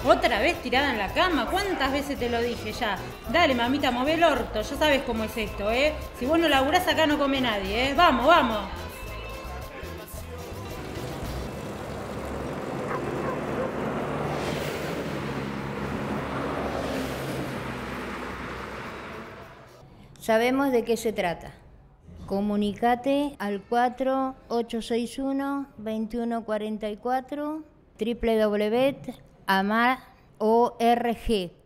Otra vez tirada en la cama, ¿cuántas veces te lo dije ya? Dale, mamita, move el orto, ya sabes cómo es esto, ¿eh? Si vos no laburás acá no come nadie, ¿eh? Vamos, vamos. Sabemos de qué se trata. Comunicate al 4861-2144 www.amar.org.